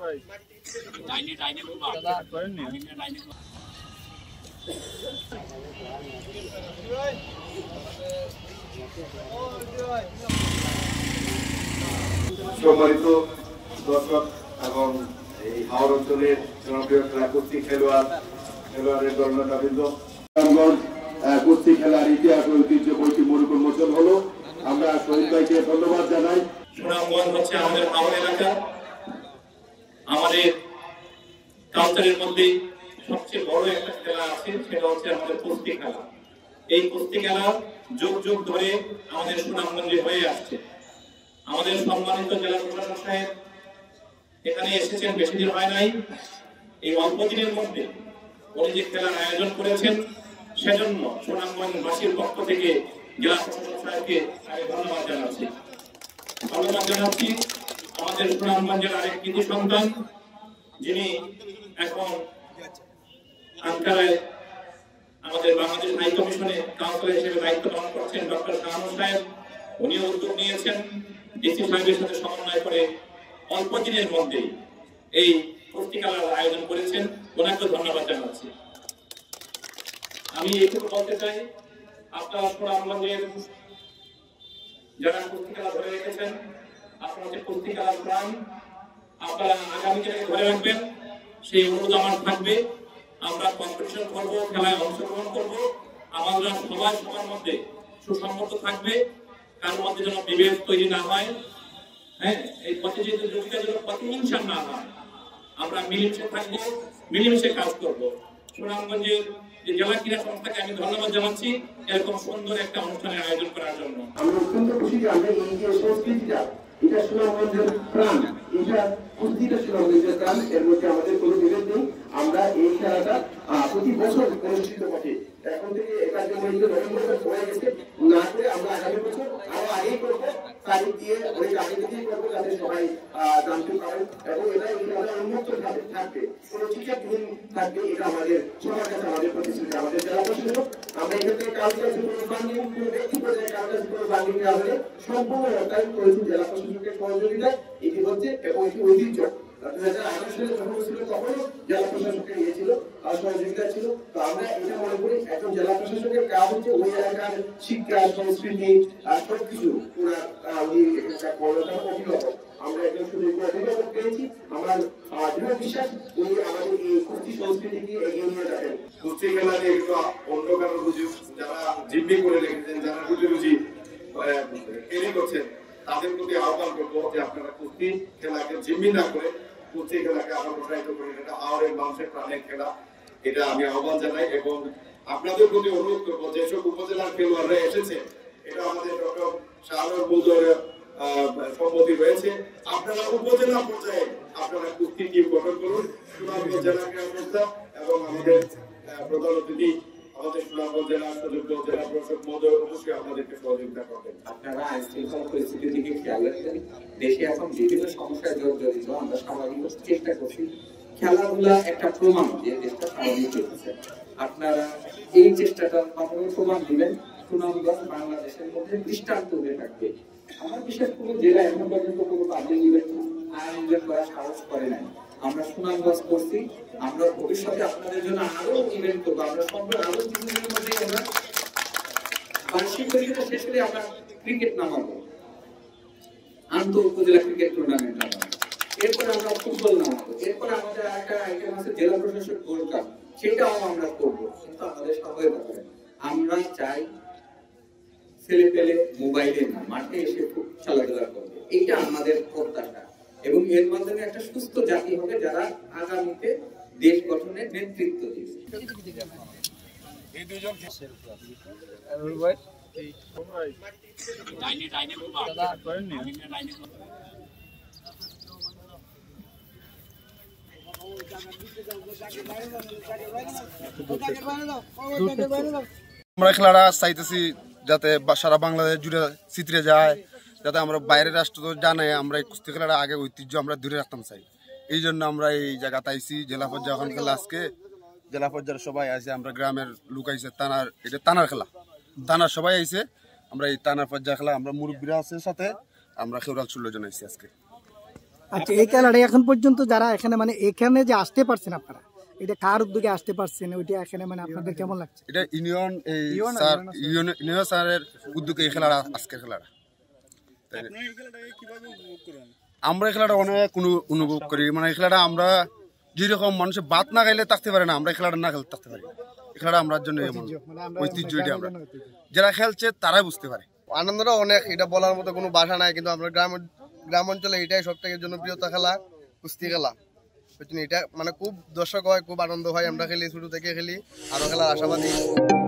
সম্মানিত দর্শক এবং এই হাওড় অঞ্চলের জনপ্রিয় খেলা কুস্তি খেলোয়াড়ের দলনেতাবৃন্দ, কুস্তি খেলার ইতিহাস ও ঐতিহ্য বইটি মরুক উন্মোচন হলো। আমরা শহীদ ভাইকে ধন্যবাদ জানাই। সুনামগঞ্জ হচ্ছে আমাদের হাওড় এলাকা, আমাদের কালচারের মধ্যে সবচেয়ে বড় একটা খেলা আছে, সেটা হচ্ছে আমাদের কুস্তি খেলা। এই কুস্তি খেলা যুগ যুগ ধরে আমাদের সুনামগঞ্জে হয়ে আসছে। আমাদের সম্মানিত জেলা প্রশাসক সাহেব এখানে এসেছেন, বেশি দিন হয় নাই। এই অল্প দিনের মধ্যে উনি যে খেলার আয়োজন করেছেন, সেজন্য সুনামগঞ্জবাসীর পক্ষ থেকে জেলা প্রশাসক সাহেবকে আমি ধন্যবাদ জানাচ্ছি। আমাদের সুনামগঞ্জের আরেক কৃতি সন্তান, যিনি এখন আঙ্কারায় আমাদের বাংলাদেশ হাই কমিশনে কাউন্সিলর হিসেবে দায়িত্ব পালন করছেন, ডক্টর কামরুল সাহেব। উনিও উদ্যোগ নিয়েছেন, ডিসি সাহেবের সাথে সমন্বয় করে অল্প দিনের মধ্যে এই কুস্তি খেলার আয়োজন করেছেন। ওনাকে ধন্যবাদ জানাচ্ছি। আমি এটুকু বলতে চাই, আপনারা সুনামগঞ্জের যারা কুস্তি খেলা ধরে রেখেছেন, আপনারা হচ্ছে কুস্তি খেলার প্রাণ, আপনারা আগামী দিনে ধরে রাখবেন, সেই অনুরোধ আমার থাকবে। আমরা কম্পিটিশন করবো, খেলায় অংশগ্রহণ করবো, আমরা সবাই সবার মধ্যে সুসম্মত থাকবে, কার মধ্যে যেন বিভেদ তৈরি না হয়। হ্যাঁ, এই প্রতিযোগিতা যেন প্রতিহিংসা না হয়। আমরা মিলেমিশে থাকবো, মিলেমিশে কাজ করবো। সুনামগঞ্জের যে জেলা ক্রীড়া সংস্থাকে আমি ধন্যবাদ জানাচ্ছি এরকম সুন্দর একটা অনুষ্ঠানের আয়োজন করার জন্য। আমরা অত্যন্ত খুশি যে আমরা এই যে সংস্কৃতিটা, এটা সুনামগঞ্জের প্রাণ, এটা কুস্তিটা সুনামগঞ্জের প্রাণ, এর মধ্যে আমাদের কোনো বিভেদ নেই। আমরা এই খেলাটা প্রতি বছর অনুষ্ঠিত করি। এখন থেকে এটা যে নভেম্বর হয়ে গেছে, না করে আমরা আগামী বছর আরো আগেই করবো, তারিখ দিয়ে অনেক আগে থেকেই করবো, যাতে সবাই জানতে পারেন। এবং এটা এই খেলাটা উন্মুক্ত ভাবে থাকবে, কোনো টিকিটহীন থাকবে। এটা আমাদের সবার কাছে আমাদের প্রতিশ্রুতি, আমাদের জেলা প্রশাসক। আমরা এখান থেকে কারোর কাছে কোনো বান্ডিং, কোনো ব্যক্তি পর্যায়ে কারোর কাছে কোনো বান্ডিং দেওয়া হলে সম্পূর্ণ রক্ষায়ন করেছি জেলা প্রশাসকের সহযোগিতায়। এটি হচ্ছে এবং এটি ঐতিহ্য। 2018 সালে যখন ছিল তখনও জেলা প্রশাসকের ইয়ে ছিল, সহযোগিতা ছিল। তো আমরা এটা মনে করি এখন জেলা প্রশাসকের কাজ হচ্ছে ওই এলাকার শিক্ষা, সংস্কৃতি সবকিছু উনি অভিভাবক। আমরা একজন সুযোগ্য অভিভাবক পেয়েছি। আমার দৃঢ় বিশ্বাস উনি আমাদের এই কুস্তি সংস্কৃতিকে এগিয়ে নিয়ে যাবেন। কুস্তি খেলা নিয়ে একটু অন্য কারো রুচি, যারা জিম্মি করে রেখেছেন, যারা রুচি তৈরি করছেন, তাদের প্রতি আহ্বান করবো যে আপনারা কুস্তি খেলাকে জিম্মি না করে কুস্তি খেলাকে আবার প্রসারিত করেন। এটা হাওড়ের মানুষের প্রাণের খেলা, এটা আমি আহ্বান জানাই। এবং আপনাদের প্রতি অনুরোধ করবো, যেসব উপজেলার খেলোয়াড়রা এসেছে, এটা আমাদের ডক্টর শাহরুখ বুজোরের সম্মতি রয়েছে, আপনারা উপজেলা পর্যায়ে আপনারা কুস্তি টিম গঠন করুন। সুনামগঞ্জ জেলা ক্রীড়া সংস্থা এবং আমাদের প্রধান অতিথি আমাদের সুনামগঞ্জ জেলার সুযোগ্য জেলা প্রশাসক মহোদয় অবশ্যই আপনাদেরকে সহযোগিতা করবেন। আপনারা আইন শৃঙ্খলা পরিস্থিতির দিকে খেয়াল রাখবেন। দেশে এখন বিভিন্ন সমস্যায় জর্জরিত, আমরা স্বাভাবিক চেষ্টা করছি। খেলাধুলা একটা প্রমাণ যে দেশটা স্বাভাবিক চলছে। আপনারা এই চেষ্টাটা প্রমাণ দিবেন। সুনামগঞ্জ বাংলাদেশের মধ্যে দৃষ্টান্ত হয়ে থাকবে। আমার বিশেষ কোনো জেলা এখন পর্যন্ত কোনো পাবলিক ইভেন্ট আয়োজন করার সাহস করে নাই। আমরা সুনামগঞ্জ করছি, আমরা ভবিষ্যতে আপনাদের জন্য আরো ইভেন্ট করবো। আমরা সম্পূর্ণ আরো কিছুদিনের মধ্যেই আমরা বার্ষিক পরীক্ষা শেষ করে আমরা ক্রিকেট নামাবো, আন্তঃ উপজেলা ক্রিকেট টুর্নামেন্ট নামাবো, এরপরে আমরা ফুটবল নামাবো, এরপরে আমাদের একটা আইটেম আছে জেলা প্রশাসক গোল্ড কাপ, সেটাও আমরা করবো। কিন্তু আমাদের সবাই ব্যাপারে আমরা চাই ছেলে পেলে মোবাইলে না, মাঠে এসে খুব খেলাধুলা করবে, এইটা আমাদের প্রত্যাশা। এবং এর মাধ্যমে একটা সুস্থ জাতি হবে, যারা আগামীতে দেশ গঠনের নেতৃত্ব দিবে। এই দুইজন আমরা খেলাটা চাইতেছি যাতে সারা বাংলাদেশ জুড়ে চিত্রে যায়, যাতে আমরা বাইরের রাষ্ট্র জানে আমরা এই কুস্তি খেলাটা আগে ঐতিহ্য আমরা দূরে রাখতাম চাই। এই জন্য আমরা এই জায়গাতে আইসি। জেলা পর্যায়ে এখন খেলা, আজকে জেলা পর্যায়ের সবাই আইসে, আমরা গ্রামের লোক আইসে, তানার এটা তানার খেলা, তানার সবাই আইসে। আমরা এই তানার পর্যায়ে খেলা, আমরা মুরব্বীরা আছে সাথে, আমরা খেউরাল 16 জন আইসি আজকে। আচ্ছা, এই খেলাটা এখন পর্যন্ত যারা এখানে মানে এখানে যে আসতে পারছেন আপনারা, এটা কার উদ্যোগে আসতে পারছেন, ওইটা এখানে মানে আপনাদের কেমন লাগছে? এটা ইউনিয়ন স্যারের উদ্যোগে এই খেলাটা, আজকের খেলাটা আমরা এই খেলাটা অনেক অনুভব করি। মানে এই খেলাটা আমরা যেরকম মানুষের ভাত না খাইলে থাকতে পারে না, আমরা এই খেলাটা না খেলতে থাকতে পারি। এই খেলাটা আমরা জন্য ঐতিহ্য, এটা আমরা যারা খেলছে তারাই বুঝতে পারে। আনন্দটা অনেক, এটা বলার মতো কোনো ভাষা নাই। কিন্তু আমরা গ্রাম অঞ্চলে এটাই সব থেকে জনপ্রিয়তা খেলা, কুস্তি খেলা। এটা মানে খুব দর্শক হয়, খুব আনন্দ হয়। আমরা খেলি, ছোট থেকে খেলি, আরো খেলার আশাবাদী।